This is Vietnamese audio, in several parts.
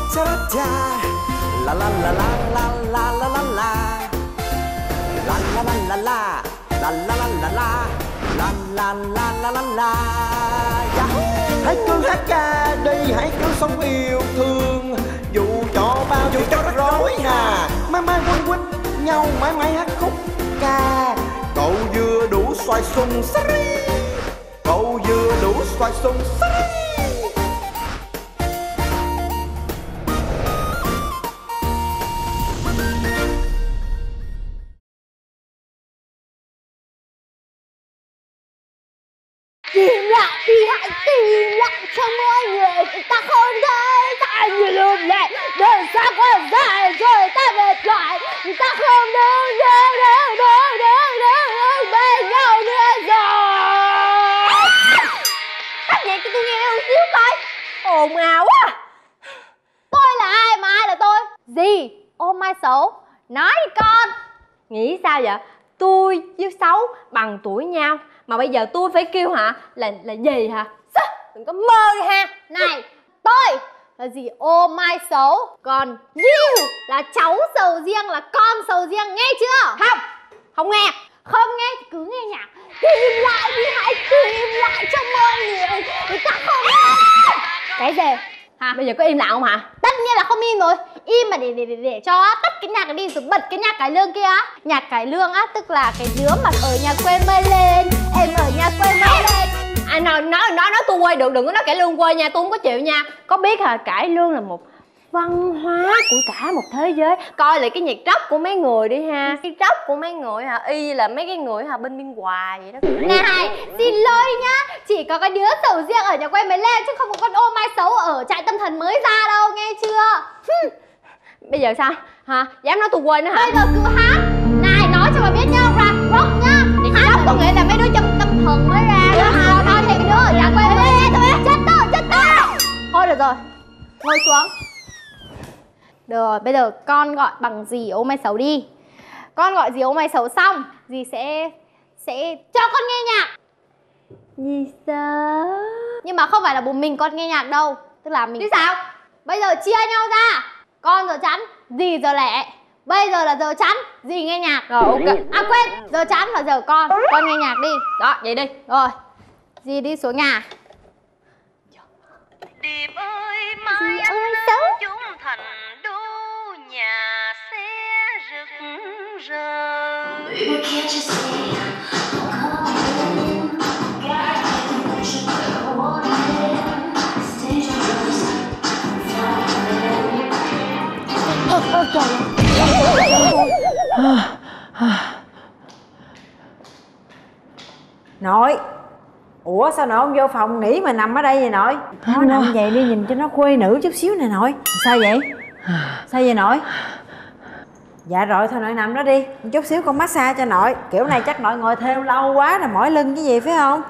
La la la la la la la la la. La la la la la. La la la la la. La la la la la la. Hãy cứ hát ca đi, hãy cứ sống yêu thương. Dù cho bao dù cho rối hà, mãi mãi quấn quýt nhau, mãi mãi hát khúc ca. Cậu vừa đủ xoài sùng sari, cậu vừa đủ xoài sùng sari. Tìm lại đi, hãy tìm lại cho mỗi người. Ta không thấy ta như lúc này, đời xa quá dài rồi ta mệt mỏi. Ta không đứng bên nhau nữa rồi. Hát nhạc cho tôi nghe một xíu coi. Ồn ào quá. Tôi là ai mà ai là tôi? Gì? Ô Mai xấu. Nói đi con. Nghĩ sao vậy? Tôi với Xấu bằng tuổi nhau, mà bây giờ tôi phải kêu hả là gì hả? Đừng có mơ đi ha. Này, tôi là gì ô Mai xấu, còn you là cháu sầu riêng, là con sầu riêng, nghe chưa? Không nghe. Không nghe thì cứ nghe nhạc. Tìm lại đi, hãy tìm lại cho mọi người. Người ta không nghe. Cái gì? Hả? Bây giờ có im lặng không hả? Tất nhiên là không im rồi. Im mà để cho tắt cái nhạc đi rồi bật cái nhạc cải lương kia á. Nhạc cải lương á, tức là cái đứa mà ở nhà quê mây lên, em ở nhà quê mây lên. Nói tôi quê được, đừng có nói cải lương quê nha, tôi không có chịu nha. Có biết hả, cải lương là một văn hóa của cả một thế giới. Coi lại cái nhạc rock của mấy người đi ha. Cái rock của mấy người hả, y là mấy cái người hả bên biên hòa vậy đó. Này, xin lỗi nhá, chỉ có cái đứa sầu riêng ở nhà quê mới lên, chứ không có con ô Mai xấu ở trại tâm thần mới ra đâu, nghe chưa? Bây giờ sao hả, dám nói tôi quê nữa hả? Bây giờ cứ hát. Này, nói cho mà biết nhá, rap rock nhá. Hát có nghĩa là mấy đứa trong tâm thần mới ra đó hả? Nói thì cái đứa ở nhà quê mới lên thôi. Chết tôi. Thôi được rồi, ngồi xuống. Được rồi, bây giờ con gọi bằng dì ô Mai xấu đi. Con gọi dì ô Mai xấu xong, dì sẽ cho con nghe nhạc. Gì sao? Nhưng mà không phải là một mình con nghe nhạc đâu. Tức là mình... Chứ sao? Bây giờ chia nhau ra. Con giờ chắn, dì giờ lẻ. Bây giờ là giờ chắn, dì nghe nhạc. Rồi ok. À quên, giờ chắn là giờ con nghe nhạc đi. Đó, vậy đi. Rồi, dì đi xuống nhà. Điệp ơi, mai anh xấu chúng thành đô nhà xe rực rỡ. Nội, ủa sao nội không vô phòng nghỉ mà nằm ở đây vậy nội? Nó nằm vậy đi, nhìn cho nó khuê nữ chút xíu nè nội. Sao vậy? Sao vậy nội? Dạ rồi, thôi nội nằm đó đi, chút xíu con massage cho nội. Kiểu này chắc nội ngồi theo lâu quá rồi mỏi lưng cái gì phải không?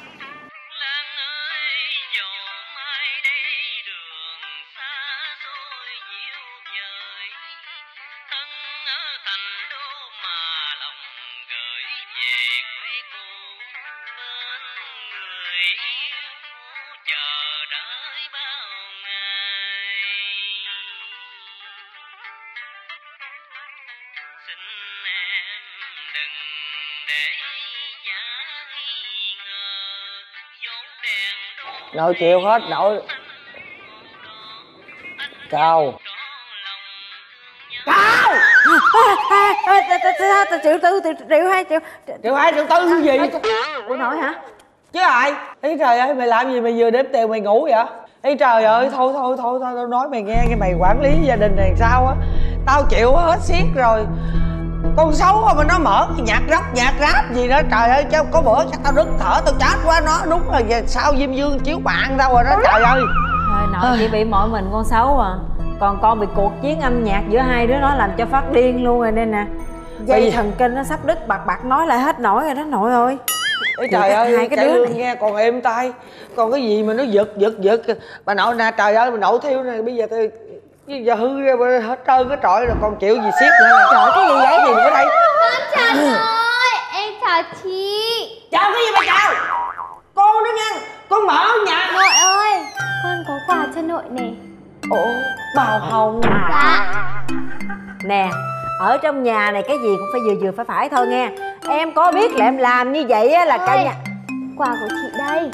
Nội chịu hết nội. Cao Triệu tư, triệu hai triệu tư gì? Ủa nội hả? Chứ ai? Ý trời ơi, mày làm gì mày vừa đếm tiền mày ngủ vậy? Ý trời ơi, thôi tao nói mày nghe, cái mày quản lý gia đình này sao á. Tao chịu hết xiết rồi. Con xấu mà nó mở cái nhạc rock, nhạc rap gì đó. Trời ơi, có bữa chắc tao đứt thở, tao chát quá nó. Đúng là về sau Diêm Dương chiếu bạn đâu rồi đó, trời ơi. Thôi nội chỉ bị mỗi mình con xấu à. Còn con bị cuộc chiến âm nhạc giữa hai đứa nó làm cho phát điên luôn rồi đây nè. Dây thần kinh nó sắp đứt bạc nói lại hết nổi rồi đó nội ơi. Ê trời ơi, hai cái đứa này nghe còn êm tai. Còn cái gì mà nó giật. Bà nội nè, trời ơi, bà nội thiêu này bây giờ tôi giờ hư ra hết trơn cái trọi rồi, còn chịu gì xiết nữa nè. Trời, cái gì vậy? Gì nữa đây? Con chào nội, em chào chị. Chào cái gì mà chào? Con đó nha, con mở nhà. Nội ơi, con có quà cho nội nè. Ủa, màu hồng. Dạ. Nè, ở trong nhà này cái gì cũng phải vừa vừa phải thôi nghe. Em có biết là em làm như vậy á là cả nhà. Quà của chị đây.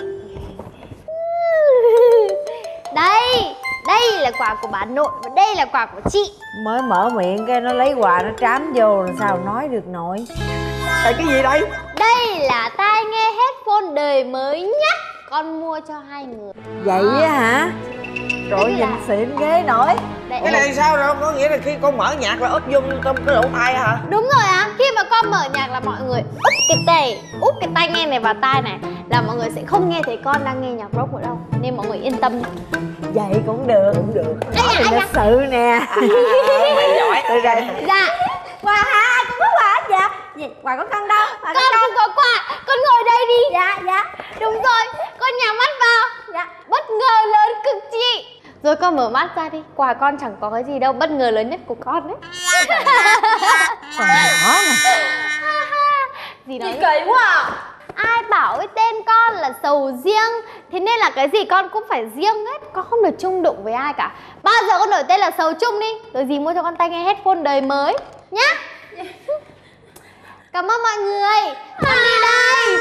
Đây là quà của bà nội và đây là quà của chị. Mới mở miệng cái nó lấy quà nó trám vô rồi sao nói được nội. Là cái gì đây? Đây là tai nghe headphone đời mới nhất con mua cho hai người. Vậy á hả? Trời nhìn xịn ghê nội. Đây. Cái này sao đâu? Có nghĩa là khi con mở nhạc là úp vô trong cái lỗ tai hả? Đúng rồi á, khi mà con mở nhạc là mọi người úp cái tai nghe này vào tai này là mọi người sẽ không nghe thấy con đang nghe nhạc rock nữa đâu. Nên mọi người yên tâm. Vậy cũng được. Nói về lịch sự nè. Mày giỏi. Từ đây. Dạ. Quà hả? Con có quà dạ. Quà của con đâu? Con không có quà, con ngồi đây đi. Dạ. Đúng rồi, con nhắm mắt vào. Dạ. Bất ngờ lớn cực chị. Rồi con mở mắt ra đi. Quà con chẳng có cái gì đâu, bất ngờ lớn nhất của con đấy. Còn nhỏ mà. Gì đấy? Kỳ quá à. Ai bảo cái tên con là sầu riêng, thế nên là cái gì con cũng phải riêng hết. Con không được chung đụng với ai cả. Bao giờ con đổi tên là sầu chung đi. Rồi gì mua cho con tai nghe headphone đời mới nhá. Cảm ơn mọi người. Con đi đây.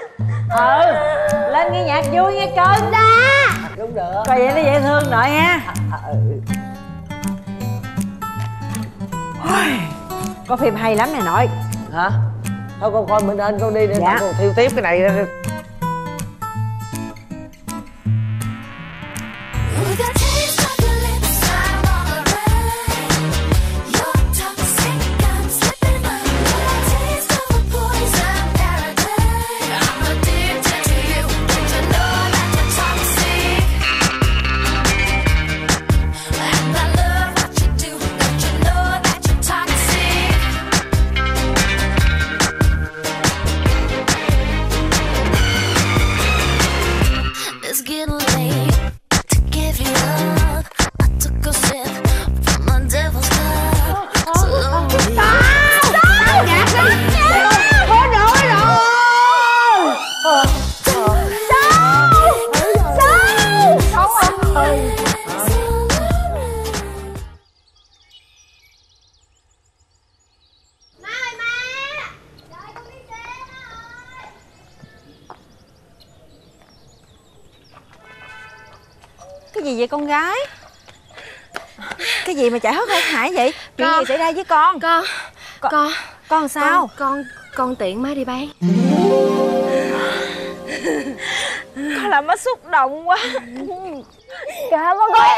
Lên nghe nhạc vui nghe cơn. Dạ. Đúng được. Coi vậy nó dễ thương nội ha. Có phim hay lắm nè nội. Hả? Thôi con coi bên trên con đi để Dạ. con thiêu tiếp cái này. Cái gì vậy con gái? Cái gì mà chạy hớt hải vậy? Chuyện gì xảy ra với con? Con sao? Con tiện má đi bán. Con làm má xúc động quá. Cảm ơn con.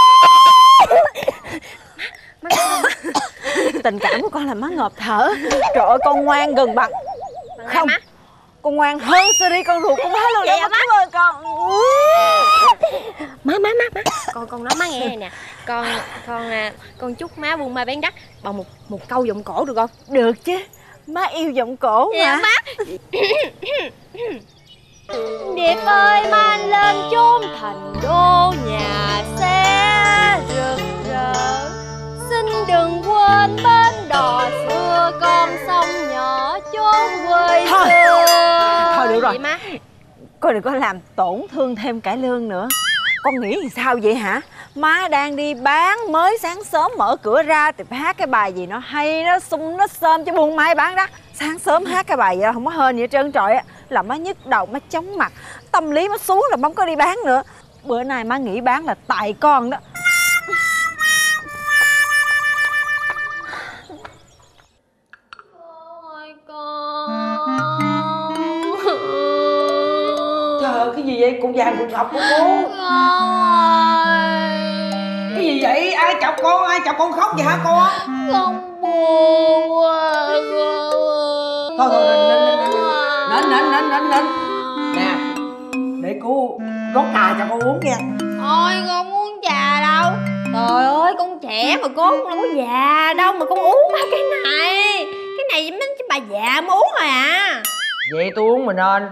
Tình cảm của con làm má ngộp thở. Trời ơi con ngoan gần bằng. Không, con ngoan hơn series con ruột của má luôn đó. Má cảm ơn con. Má con nói má nghe này nè. Con chúc má buôn ma bán đắt bằng một câu giọng cổ được không? Được chứ, má yêu giọng cổ mà. Dạ má. Điệp ơi mang lên chốn thành đô nhà xe rực rỡ, xin đừng quên bến đò xưa con sông nhỏ chốn quê xưa. Thôi được rồi Vậy má. Con đừng có làm tổn thương thêm cải lương nữa. Con nghĩ sao vậy hả? Má đang đi bán, mới sáng sớm mở cửa ra thì phải hát cái bài gì nó hay, nó sung, nó xôm cho buôn mai bán đắt. Sáng sớm hát cái bài vậy không có hên gì hết trơn trọi á. Là má nhức đầu, má chóng mặt, tâm lý má xuống là má không có đi bán nữa. Bữa nay má nghỉ bán là tại con đó. Ôi con. Trời ơi, cái gì vậy? Cục vàng cục ngọc của cô. Cái gì vậy? Ai chọc con? Ai chọc con khóc vậy hả con? Con buồn quá. Thôi nín. Nè, để cô rót trà cho con uống nha. Thôi con không uống trà đâu. Trời ơi con trẻ mà con không có già đâu mà con uống mấy cái này. Cái này mấy chứ bà già mới uống rồi à. Vậy tôi uống mà nên.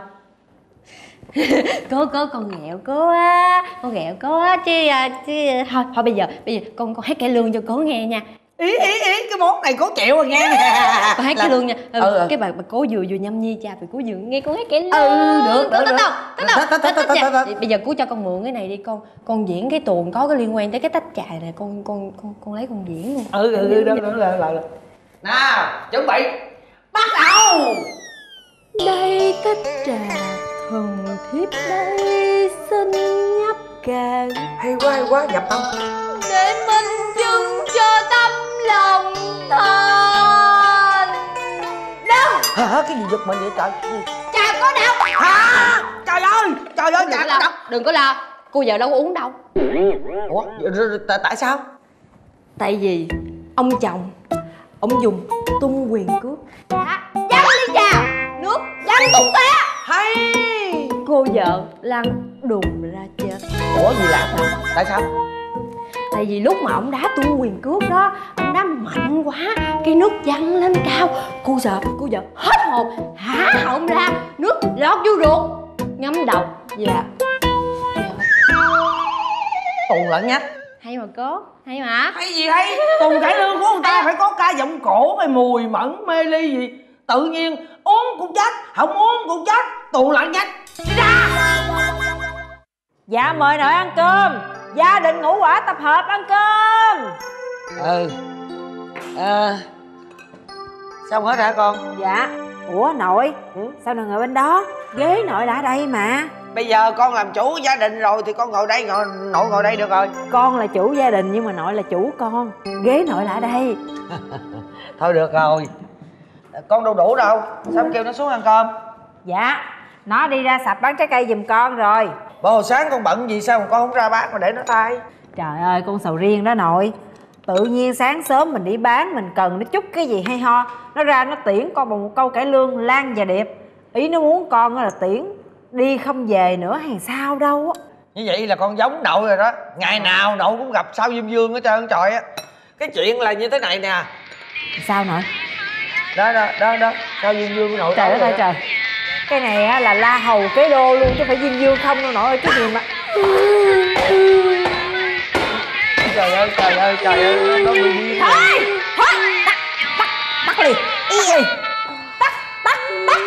Cô con nghèo cô á. Con nghèo cô á chứ thôi bây giờ con hát cải lương cho cô nghe nha. Ý cái món này cố chịu rồi nghe. Bà hát cái lương nha. Cái bà cố vừa nhâm nhi cha, bà cố vừa nghe con hát cái lương. Được. Bây giờ cố cho con mượn cái này đi con diễn cái tuồng có cái liên quan tới cái tách trà này, con lấy con diễn luôn. Được. Nào, chuẩn bị bắt đầu. Đây tách trà thần thiếp đây xin nhấp cạn. Hay quá nhập tâm. Để minh chứng cho tâm lòng thành. Đâu? Hả? Cái gì giật mình vậy trời? Trà có đâu? Hả? Trời ơi trà có đâu? Đừng có lo, cô vợ đâu có uống đâu. Ủa tại sao? Tại vì ông chồng ông dùng tung quyền cướp văng ly trà nước văng tung té. Hay. Cô vợ lăn đùng ra chết. Ủa gì lạ hả? Tại sao? Tại vì lúc mà ông đá tung quyền cướp đó, ông đá mạnh quá, cái nước văng lên cao. Cô vợ hết hồn, há họng ra, nước lọt vô ruột, ngấm độc và Tuồng lẫn nhách. hay mà có, hay mà. Hay gì hay? Tuồng cải lương của người ta phải có ca giọng cổ hay mùi mẫn mê ly gì. Tự nhiên uống cũng chết, không uống cũng chết. Tuồng lẫn nhách. Đi ra. Dạ mời nội ăn cơm. Gia đình ngũ quả tập hợp ăn cơm. Xong hết hả con? Dạ. Ủa nội, sao nội ngồi bên đó? Ghế nội là ở đây mà. Bây giờ con làm chủ gia đình rồi thì con ngồi đây, nội ngồi đây được rồi. Con là chủ gia đình nhưng mà nội là chủ con. Ghế nội là ở đây. Thôi được rồi. Con đâu đủ đâu. Sao em kêu nó xuống ăn cơm? Dạ, nó đi ra sạp bán trái cây giùm con rồi. Bộ hồi sáng con bận gì sao mà con không ra bán mà để nó tay? Trời ơi, con sầu riêng đó nội. Tự nhiên sáng sớm mình đi bán, mình cần nó chút cái gì hay ho, nó ra nó tiễn con bằng một câu cải lương Lan và Điệp. Ý nó muốn con là tiễn đi không về nữa hay sao đâu á. Như vậy là con giống nội rồi đó. Ngày nào nội cũng gặp sao Diêm Dương hết trơn trời á. Cái chuyện là như thế này nè. Sao nội? Đó sao Diêm Dương của nội? Trời đất ơi trời. Cái này á là la hầu kế đô luôn chứ phải Diêm Dương không đâu nội ơi. Cái gì mà trời ơi nó bị điên. thôi tắt liền tắt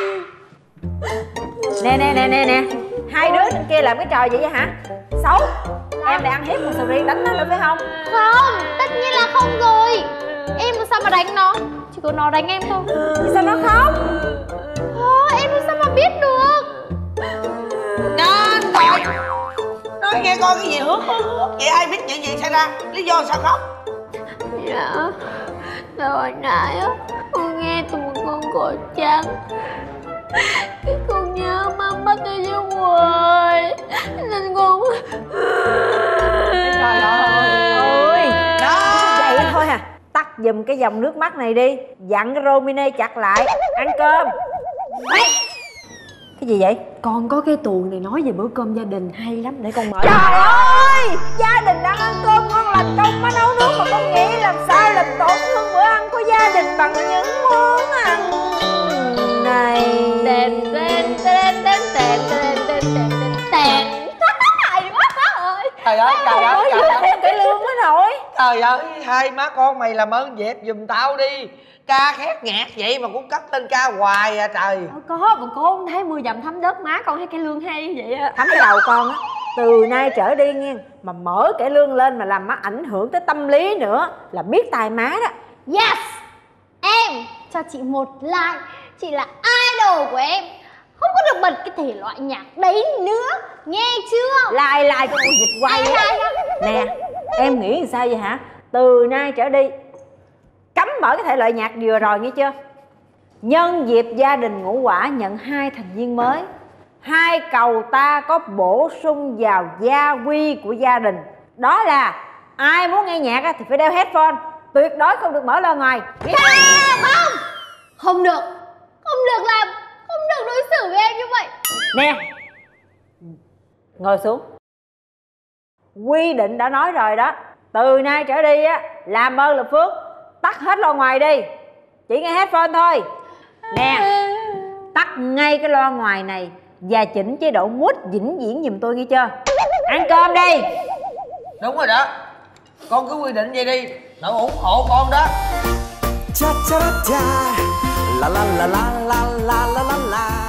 nè hai đứa trên kia làm cái trò gì vậy hả? Xấu. Em lại ăn hiếp con sầu riêng đánh nó nữa phải không? Không, tất nhiên là không rồi. Em làm sao mà đánh nó? Chỉ có nó đánh em thôi. Sao nó khóc? Em làm sao mà biết được? Trời, nói nghe con cái gì hước vậy, ai biết chuyện gì xảy ra, lý do sao khóc? Dạ, hồi nãy á, con nghe từ một con cọp trắng. Cái con nhớ mama tôi vô ngoài nên con Trời ơi đó vậy thôi à. Tắt giùm cái dòng nước mắt này đi. Dặn cái Romine chặt lại. Ăn cơm. Cái gì vậy? Con có cái tuồng này nói về bữa cơm gia đình hay lắm, để con mở. Trời ơi, gia đình đang ăn cơm ngon lành, công má nấu nước mà con nghĩ làm sao làm tổn thương bữa ăn của gia đình bằng những món ăn này. hay quá ơi. Trời ơi Thêm cái lương mới nổi. trời ơi, hai má con mày làm ơn dẹp giùm tao đi. Ca khét nhạc vậy mà cũng cất lên ca hoài à trời. Có mà cô không thấy mưa dầm thấm đất, má con thấy cái lương hay vậy á. Thấm cái đầu con á. Từ nay trở đi nghe, mà mở cải lương lên mà làm má ảnh hưởng tới tâm lý nữa là biết tài má đó. Yes, em cho chị một like. Chị là idol của em. Không có được bật cái thể loại nhạc đấy nữa, nghe chưa? Like cho con dịch quay á. Nè, em nghĩ làm sao vậy hả? Từ nay trở đi cấm mở cái thể loại nhạc vừa rồi nghe chưa? Nhân dịp gia đình Ngũ Quả nhận 2 thành viên mới, hai cầu ta có bổ sung vào gia quy của gia đình. Đó là ai muốn nghe nhạc thì phải đeo headphone, tuyệt đối không được mở loa ngoài. Không được. Không được làm, không được đối xử với em như vậy. Nè, ngồi xuống. Quy định đã nói rồi đó. Từ nay trở đi á, làm ơn lập phước tắt hết loa ngoài đi, chỉ nghe headphone thôi. Nè, tắt ngay cái loa ngoài này và chỉnh chế độ mút vĩnh viễn giùm tôi nghe chưa? Ăn cơm đi. Đúng rồi đó, con cứ quy định vậy đi. nội ủng hộ con đó. cha cha cha la la la la la la la la la.